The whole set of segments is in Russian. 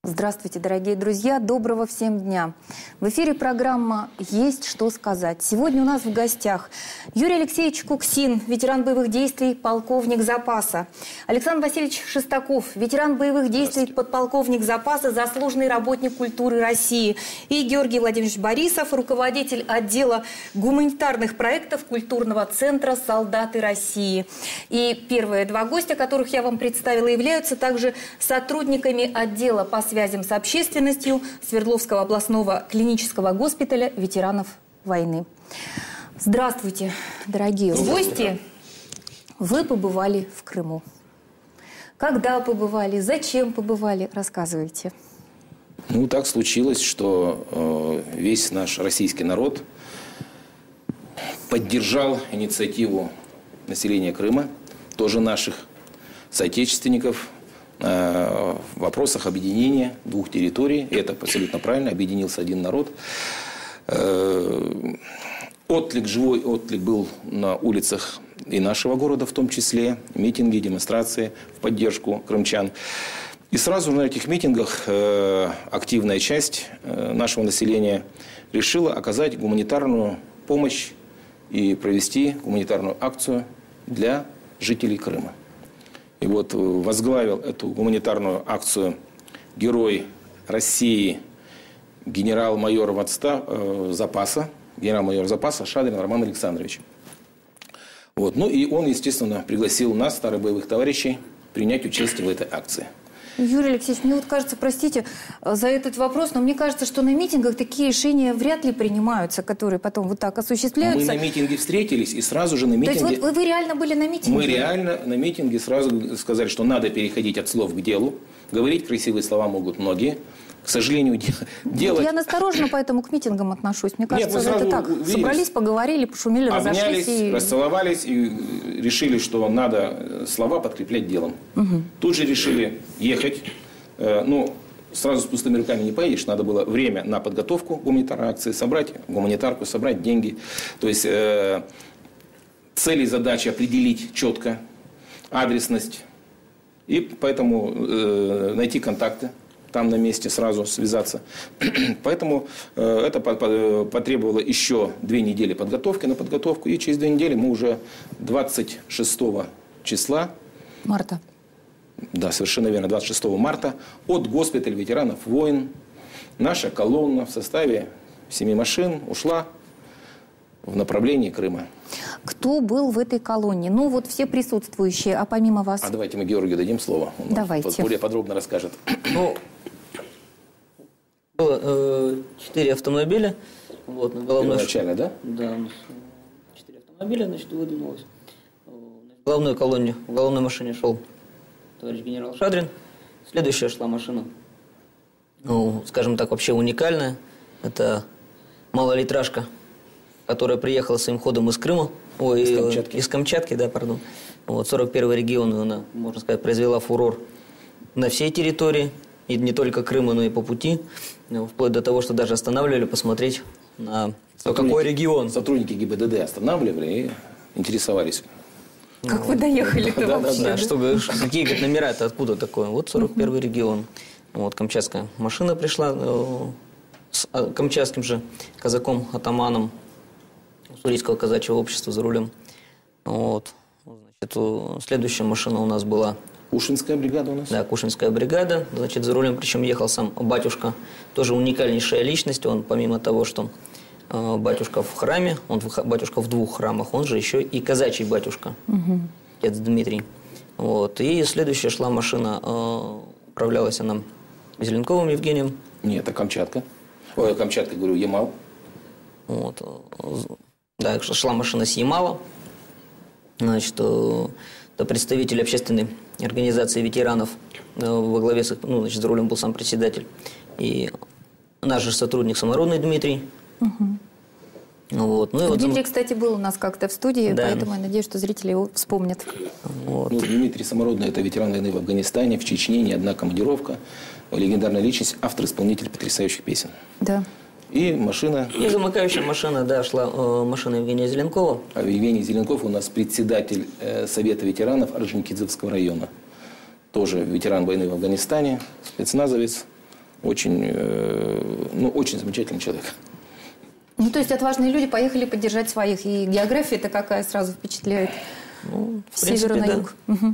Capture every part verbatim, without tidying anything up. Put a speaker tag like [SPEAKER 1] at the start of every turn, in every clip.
[SPEAKER 1] Здравствуйте, дорогие друзья! Доброго всем дня! В эфире программа «Есть что сказать». Сегодня у нас в гостях Юрий Алексеевич Куксин, ветеран боевых действий, полковник запаса. Александр Васильевич Шестаков, ветеран боевых действий, подполковник запаса, заслуженный работник культуры России. И Георгий Владимирович Борисов, руководитель отдела гуманитарных проектов культурного центра «Солдаты России». И первые два гостя, которых я вам представила, являются также сотрудниками отдела по связям с общественностью Свердловского областного клинического госпиталя ветеранов войны. Здравствуйте, дорогие гости! Вы побывали в Крыму. Когда побывали, зачем побывали, рассказывайте.
[SPEAKER 2] Ну, так случилось, что э, весь наш российский народ поддержал инициативу населения Крыма, тоже наших соотечественников, в вопросах объединения двух территорий. Это абсолютно правильно. Объединился один народ. Отклик, живой отклик был на улицах и нашего города в том числе. Митинги, демонстрации в поддержку крымчан. И сразу на этих митингах активная часть нашего населения решила оказать гуманитарную помощь и провести гуманитарную акцию для жителей Крыма. И вот возглавил эту гуманитарную акцию герой России, генерал-майор в отстав... запаса, генерал-майор запаса Шадрин Роман Александрович. Вот. Ну и он, естественно, пригласил нас, старых боевых товарищей, принять участие в этой акции.
[SPEAKER 1] Юрий Алексеевич, мне вот кажется, простите за этот вопрос, но мне кажется, что на митингах такие решения вряд ли принимаются, которые потом вот так осуществляются.
[SPEAKER 2] Мы на митинге встретились и сразу же на митинге...
[SPEAKER 1] То есть вот вы, вы реально были на митинге?
[SPEAKER 2] Мы реально на митинге сразу сказали, что надо переходить от слов к делу. Говорить красивые слова могут многие. К сожалению, делать...
[SPEAKER 1] Я настороженно поэтому к митингам отношусь. Мне кажется,
[SPEAKER 2] Нет,
[SPEAKER 1] это так. Виделись, собрались, поговорили, пошумели, разошлись. И...
[SPEAKER 2] расцеловались и решили, что надо слова подкреплять делом. Угу. Тут же решили ехать. Ну, сразу с пустыми руками не поедешь. Надо было время на подготовку гуманитарной акции, собрать гуманитарку, собрать деньги. То есть э, цели и задачи определить четко, адресность. И поэтому э, найти контакты. Там на месте сразу связаться. Поэтому э, это потребовало еще две недели подготовки на подготовку. И через две недели мы уже двадцать шестого числа...
[SPEAKER 1] Марта.
[SPEAKER 2] Да, совершенно верно, двадцать шестого марта от госпиталя ветеранов войн наша колонна в составе семи машин ушла в направлении Крыма. Кто был в этой колонне? Ну, вот все присутствующие, а помимо вас... А давайте мы Георгию дадим слово. Он давайте. Более подробно расскажет.
[SPEAKER 3] Ну, было э, четыре автомобиля. Вот, на головной...
[SPEAKER 2] Первоначально, да?
[SPEAKER 3] Да, четыре автомобиля, значит, выдвинулось. В головной колонне, в головной машине шел товарищ генерал Шадрин. Следующая шла машина, ну, скажем так, вообще уникальная. Это малолитражка, которая приехала своим ходом из Крыма. Ой, из Камчатки. Из Камчатки, да, пардон. Вот, сорок первый регион, она, можно сказать, произвела фурор на всей территории. И не только Крыма, но и по пути. Вплоть до того, что даже останавливали посмотреть на какой регион.
[SPEAKER 2] Сотрудники ГИБДД останавливали и интересовались.
[SPEAKER 1] Как ну, вы доехали-то
[SPEAKER 3] да,
[SPEAKER 1] вообще?
[SPEAKER 3] Да, да, чтобы, какие говорит, номера, это откуда такое? Вот сорок первый регион. Вот камчатская машина пришла э, с э, камчатским же казаком, атаманом Уссурийского казачьего общества за рулем. Вот. Значит, следующая машина у нас была...
[SPEAKER 2] Кушинская бригада у нас?
[SPEAKER 3] Да, Кушинская бригада. Значит, за рулем, причем ехал сам батюшка. Тоже уникальнейшая личность. Он, помимо того, что э, батюшка в храме, он в, батюшка в двух храмах, он же еще и казачий батюшка. Угу. Отец Дмитрий. Вот. И следующая шла машина, э, управлялась она Зеленковым Евгением.
[SPEAKER 2] Нет, это Камчатка. Ой, Камчатка, говорю, Ямал.
[SPEAKER 3] Вот. Да, шла машина с Ямала. Значит, э, это представитель общественной организации ветеранов, во главе с, ну, значит, за рулем был сам председатель. И наш же сотрудник Самородный Дмитрий. Угу. Вот. Ну,
[SPEAKER 1] Дмитрий,
[SPEAKER 3] вот,
[SPEAKER 1] кстати, был у нас как-то в студии, да. Поэтому я надеюсь, что зрители его вспомнят.
[SPEAKER 2] Вот. Ну, Дмитрий Самородный – это ветеран войны в Афганистане, в Чечне, не одна командировка, легендарная личность, автор-исполнитель потрясающих песен.
[SPEAKER 1] Да.
[SPEAKER 2] И машина...
[SPEAKER 3] И замыкающая машина, да, шла э, машина Евгения Зеленкова.
[SPEAKER 2] А Евгений Зеленков у нас председатель э, Совета ветеранов Орджоникидзевского района. Тоже ветеран войны в Афганистане, спецназовец. очень, ну, очень замечательный человек.
[SPEAKER 1] Ну, то есть отважные люди поехали поддержать своих. И география-то какая сразу впечатляет.
[SPEAKER 3] Ну, в
[SPEAKER 1] С севера на
[SPEAKER 3] да.
[SPEAKER 1] юг. Угу.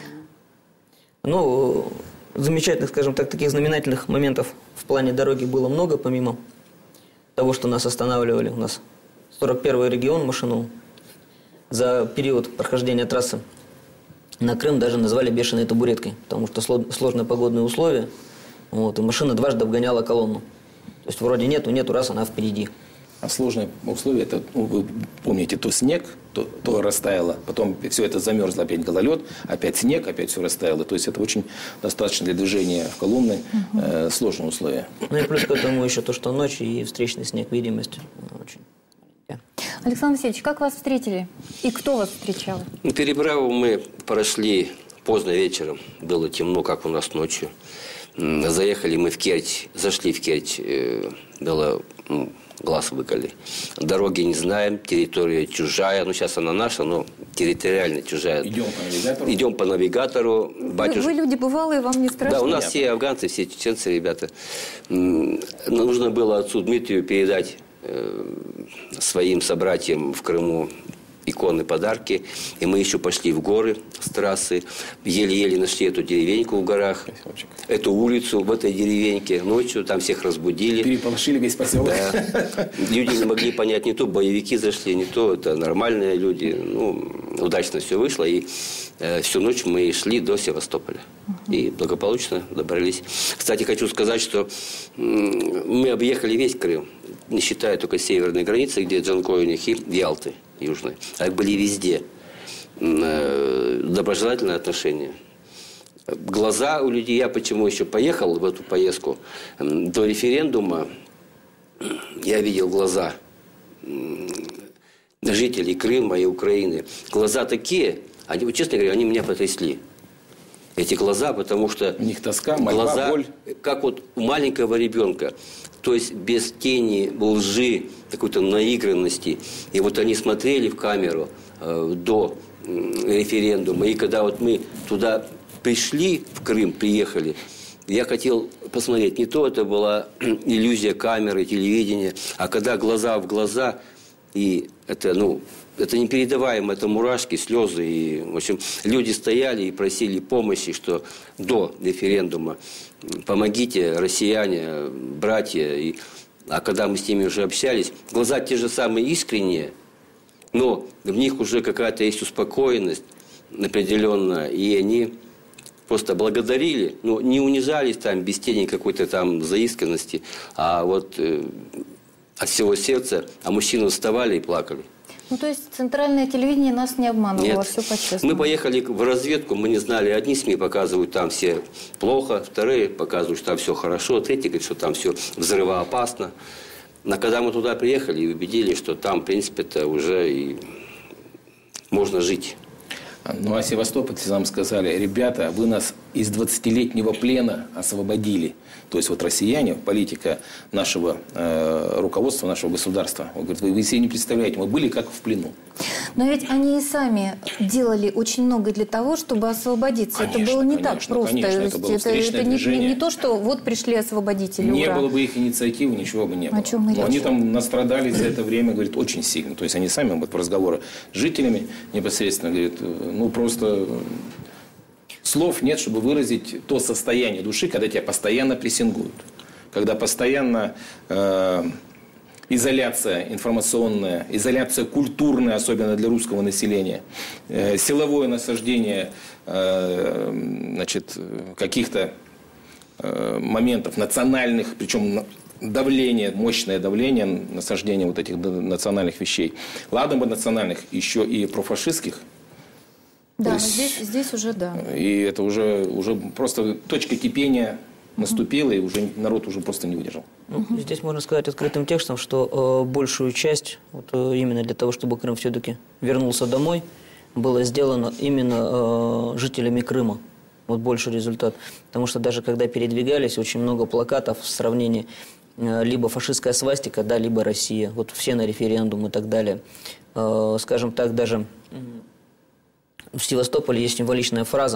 [SPEAKER 3] Ну, замечательных, скажем так, таких знаменательных моментов в плане дороги было много, помимо того, что нас останавливали. У нас сорок первый регион машину за период прохождения трассы на Крым даже назвали бешеной табуреткой, потому что сложные погодные условия. Вот, и машина дважды обгоняла колонну. То есть вроде нету, нету, раз она впереди.
[SPEAKER 2] А сложные условия, это, ну, вы помните, то снег, то, то растаяло, потом все это замерзло, опять гололед, опять снег, опять все растаяло. То есть это очень достаточно для движения в Коломны э, сложные условия.
[SPEAKER 3] Ну и плюс к этому еще то, что ночь и встречный снег, видимость очень.
[SPEAKER 1] Александр Васильевич, как вас встретили? И кто вас встречал?
[SPEAKER 4] Ну, переправу мы прошли поздно вечером. Было темно, как у нас ночью. Заехали мы в Керчь, зашли в Керчь. Было, ну, глаз выколи. Дороги не знаем, территория чужая. Ну, сейчас она наша, но территориально чужая.
[SPEAKER 2] Идем по навигатору?
[SPEAKER 4] Идем по навигатору. Батюш...
[SPEAKER 1] Вы, вы люди бывалые, вам не страшно?
[SPEAKER 4] Да, у нас все афганцы, все чеченцы, ребята. Нужно было отцу Дмитрию передать своим собратьям в Крыму иконы, подарки. И мы еще пошли в горы с трассы. Еле-еле нашли эту деревеньку в горах. Эту улицу в этой деревеньке. Ночью там всех разбудили.
[SPEAKER 2] Переполошили весь поселок.
[SPEAKER 4] Да. Люди не могли понять, не то боевики зашли, не то это нормальные люди. Ну, удачно все вышло. И э, всю ночь мы шли до Севастополя. Uh-huh. И благополучно добрались. Кстати, хочу сказать, что э, мы объехали весь Крым. Не считая только северной границы, где Джанкойник и Ялты южной. А были везде. Э, доброжелательное отношение. Глаза у людей, я почему еще поехал в эту поездку, до референдума я видел глаза жителей Крыма и Украины. Глаза такие, они, вот, честно говоря, они меня потрясли. Эти глаза, потому что
[SPEAKER 2] у них тоска, мольба,
[SPEAKER 4] глаза,
[SPEAKER 2] боль.
[SPEAKER 4] как вот у маленького ребенка. То есть без тени лжи, какой-то наигранности. И вот они смотрели в камеру э, до э, референдума. И когда вот мы туда пришли, в Крым приехали, я хотел посмотреть, не то это была иллюзия камеры, телевидения, а когда глаза в глаза, и это, ну, это непередаваемо, это мурашки, слезы. И, в общем, люди стояли и просили помощи, что до референдума помогите, россияне, братья. И, а когда мы с ними уже общались, глаза те же самые искренние, но в них уже какая-то есть успокоенность определенная, и они просто благодарили, но не унижались там без тени какой-то там заисканности, а вот э, от всего сердца, а мужчины вставали и плакали.
[SPEAKER 1] Ну, то есть центральное телевидение нас не обманывало,
[SPEAKER 4] Нет.
[SPEAKER 1] все по-честному.
[SPEAKER 4] Мы поехали в разведку, мы не знали, одни СМИ показывают там все плохо, вторые показывают, что там все хорошо, третьи говорят, что там все взрывоопасно. Но когда мы туда приехали и убедились, что там, в принципе, это уже и можно жить.
[SPEAKER 2] Ну, а севастопольцы нам сказали: ребята, вы нас из двадцатилетнего плена освободили. То есть вот россияне, политика нашего э, руководства, нашего государства, он говорит, вы, вы себе не представляете, мы были как в плену.
[SPEAKER 1] Но ведь они и сами делали очень много для того, чтобы освободиться.
[SPEAKER 2] Конечно,
[SPEAKER 1] это было не
[SPEAKER 2] конечно,
[SPEAKER 1] так просто.
[SPEAKER 2] Конечно, это было
[SPEAKER 1] это, это не, не, не то, что вот пришли освободители.
[SPEAKER 2] Не
[SPEAKER 1] ура.
[SPEAKER 2] было бы их инициативы, ничего бы не было.
[SPEAKER 1] О чем мы
[SPEAKER 2] Но они
[SPEAKER 1] речь?
[SPEAKER 2] там настрадались за это время, говорит, очень сильно. То есть они сами вот, по разговору с жителями непосредственно говорят, ну просто слов нет, чтобы выразить то состояние души, когда тебя постоянно прессингуют. Когда постоянно э, изоляция информационная, изоляция культурная, особенно для русского населения, э, силовое насаждение э, значит, каких-то э, моментов национальных, причем давление, мощное давление, насаждение вот этих национальных вещей. Ладно бы национальных, еще и профашистских.
[SPEAKER 1] Да,
[SPEAKER 2] есть,
[SPEAKER 1] здесь, здесь уже да.
[SPEAKER 2] И это уже, уже просто точка кипения наступила, и уже народ уже просто не выдержал.
[SPEAKER 3] Ну, здесь можно сказать открытым текстом, что э, большую часть, вот, э, именно для того, чтобы Крым все-таки вернулся домой, было сделано именно э, жителями Крыма. Вот больший результат. Потому что даже когда передвигались, очень много плакатов в сравнении э, либо фашистская свастика, да, либо Россия. Вот все на референдум и так далее. Э, скажем так, даже в Севастополе есть символичная фраза,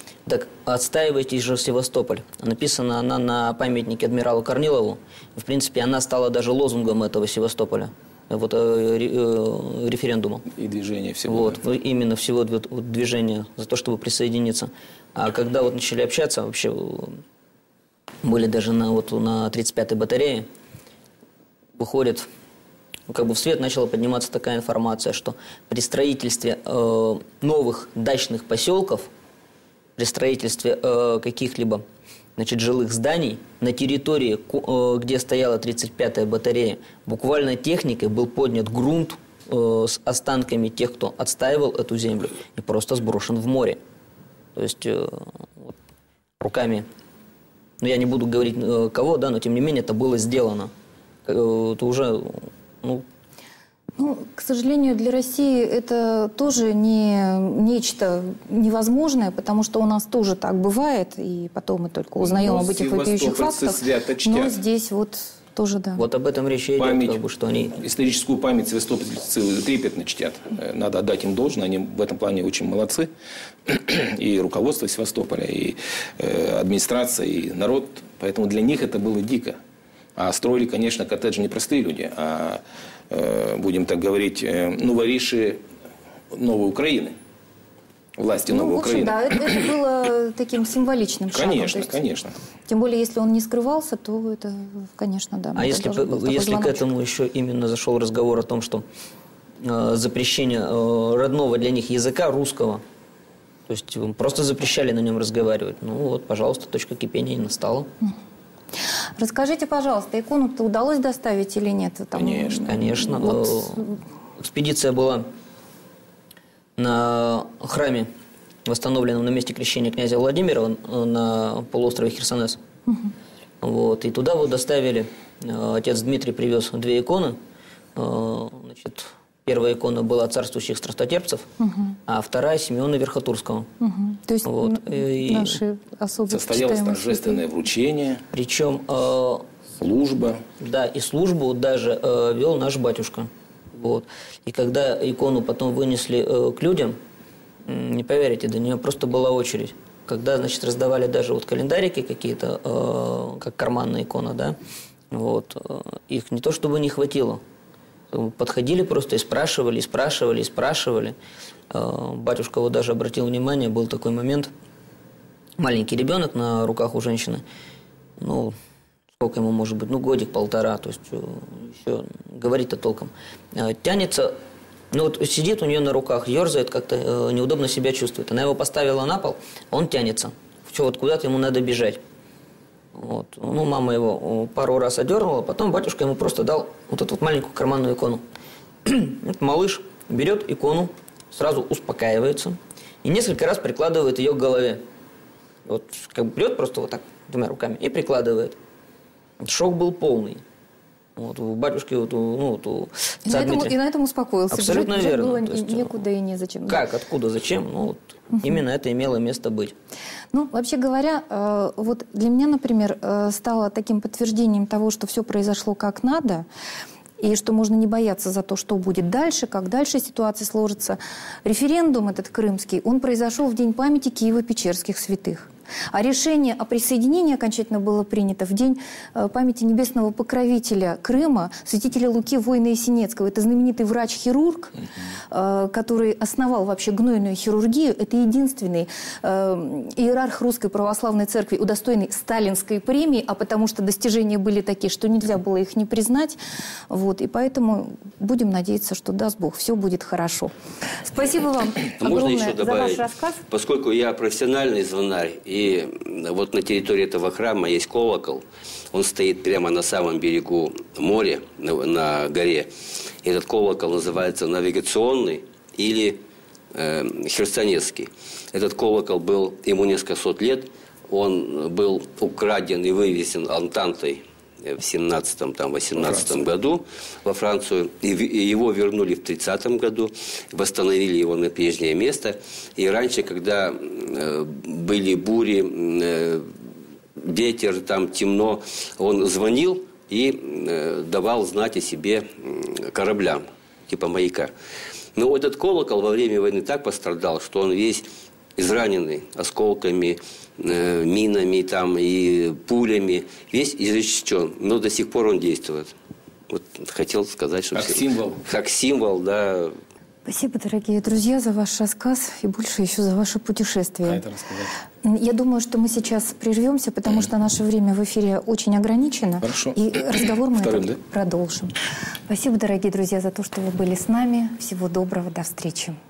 [SPEAKER 3] Так отстаивайте же Севастополь. Написана она на памятнике адмиралу Корнилову. В принципе, она стала даже лозунгом этого Севастополя. Вот, э, э, референдума.
[SPEAKER 2] И движение всего.
[SPEAKER 3] Вот, да. Именно всего вот, движения за то, чтобы присоединиться. А когда вот начали общаться, вообще были даже на, вот, на тридцать пятой батарее, выходит, как бы в свет начала подниматься такая информация, что при строительстве э, новых дачных поселков, при строительстве э, каких-либо, значит, жилых зданий на территории, где стояла тридцать пятая батарея, буквально техникой был поднят грунт э, с останками тех, кто отстаивал эту землю, и просто сброшен в море. То есть э, вот, руками, ну я не буду говорить э, кого, да, но тем не менее это было сделано. Э, это уже, ну...
[SPEAKER 1] Ну, к сожалению, для России это тоже не нечто невозможное, потому что у нас тоже так бывает, и потом мы только узнаем
[SPEAKER 2] но
[SPEAKER 1] об этих вопиющих фактах. Но здесь вот тоже, да.
[SPEAKER 3] Вот об этом речь и идет,
[SPEAKER 2] память,
[SPEAKER 3] как бы, что они...
[SPEAKER 2] Историческую память севастопольцы трепетно чтят. Надо отдать им должное, они в этом плане очень молодцы. И руководство Севастополя, и э, администрация, и народ. Поэтому для них это было дико. А строили, конечно, коттеджи не простые люди, а... будем так говорить, ну, вориши новой Украины, власти
[SPEAKER 1] ну,
[SPEAKER 2] новой
[SPEAKER 1] в общем,
[SPEAKER 2] Украины.
[SPEAKER 1] Да, это, это было таким символичным шагом.
[SPEAKER 2] Конечно,
[SPEAKER 1] есть,
[SPEAKER 2] конечно.
[SPEAKER 1] Тем более, если он не скрывался, то это, конечно, да.
[SPEAKER 3] А если, если к этому еще именно зашел разговор о том, что э, запрещение э, родного для них языка, русского, то есть просто запрещали на нем разговаривать, ну вот, пожалуйста, точка кипения и настала.
[SPEAKER 1] Расскажите, пожалуйста, икону-то удалось доставить или нет? Там,
[SPEAKER 3] конечно, конечно.
[SPEAKER 1] Вот...
[SPEAKER 3] Экспедиция была на храме, восстановленном на месте крещения князя Владимира на полуострове Херсонес. Угу. Вот, и туда вот доставили, отец Дмитрий привез две иконы. Значит, первая икона была царствующих страстотерпцев, угу. а вторая Симеона Верхотурского. Угу.
[SPEAKER 1] То есть вот.
[SPEAKER 3] И
[SPEAKER 1] наши особо
[SPEAKER 2] состоялось торжественное вручение.
[SPEAKER 3] Причем э,
[SPEAKER 2] служба.
[SPEAKER 3] Да, и службу даже э, вел наш батюшка. Вот. И когда икону потом вынесли э, к людям, э, не поверите, до нее просто была очередь. Когда, значит, раздавали даже вот календарики какие-то, э, как карманная икона, да, вот, э, их не то чтобы не хватило. Подходили просто и спрашивали, и спрашивали, и спрашивали. Батюшка вот даже обратил внимание, был такой момент. Маленький ребенок на руках у женщины. Ну, сколько ему может быть? Ну, годик-полтора. То есть еще говорить-то толком. Тянется, ну вот сидит у нее на руках, ерзает, как-то неудобно себя чувствует. Она его поставила на пол, он тянется. Все, вот куда-то ему надо бежать. Вот. Ну, мама его пару раз одернула, потом батюшка ему просто дал вот эту вот маленькую карманную икону. Вот малыш берет икону, сразу успокаивается и несколько раз прикладывает ее к голове. Вот как бы берет просто вот так двумя руками и прикладывает. Шок был полный. Вот, у батюшки, вот, ну, вот, у
[SPEAKER 1] и, на этом, и на этом успокоился.
[SPEAKER 3] Абсолютно
[SPEAKER 1] Жить,
[SPEAKER 3] верно.
[SPEAKER 1] Жить было
[SPEAKER 3] есть,
[SPEAKER 1] некуда и незачем.
[SPEAKER 3] Как, откуда, зачем? Ну, вот, угу. Именно это имело место быть.
[SPEAKER 1] Ну, вообще говоря, вот для меня, например, стало таким подтверждением того, что все произошло как надо, и что можно не бояться за то, что будет дальше, как дальше ситуация сложится. Референдум этот крымский, он произошел в день памяти Киево-Печерских святых. А решение о присоединении окончательно было принято в день памяти небесного покровителя Крыма, святителя Луки Воина Есенецкого. Это знаменитый врач-хирург, uh-huh. который основал вообще гнойную хирургию. Это единственный иерарх Русской Православной Церкви, удостоенный сталинской премии, а потому что достижения были такие, что нельзя было их не признать. Вот. И поэтому будем надеяться, что, даст Бог, все будет хорошо. Спасибо вам огромное за ваш рассказ.
[SPEAKER 4] Поскольку я профессиональный звонарь, и вот на территории этого храма есть колокол. Он стоит прямо на самом берегу моря, на, на горе. Этот колокол называется навигационный или э, херсонесский. Этот колокол был, ему несколько сот лет. Он был украден и вывезен Антантой в семнадцатом-восемнадцатом году во Францию. И его вернули в тридцатом году, восстановили его на прежнее место. И раньше, когда были бури, ветер, там темно, он звонил и давал знать о себе кораблям, типа маяка. Но этот колокол во время войны так пострадал, что он весь израненный осколками, э, минами там, и пулями, весь изрешечен, но до сих пор он действует. Вот хотел сказать, что...
[SPEAKER 2] Как
[SPEAKER 4] все...
[SPEAKER 2] символ.
[SPEAKER 4] Как символ, да.
[SPEAKER 1] Спасибо, дорогие друзья, за ваш рассказ и больше еще за ваше путешествие.
[SPEAKER 2] А это рассказать.
[SPEAKER 1] Я думаю, что мы сейчас прервемся, потому что наше время в эфире очень ограничено.
[SPEAKER 2] Хорошо.
[SPEAKER 1] И разговор мы
[SPEAKER 2] Вторым,
[SPEAKER 1] этот
[SPEAKER 2] да?
[SPEAKER 1] продолжим. Спасибо, дорогие друзья, за то, что вы были с нами. Всего доброго, до встречи.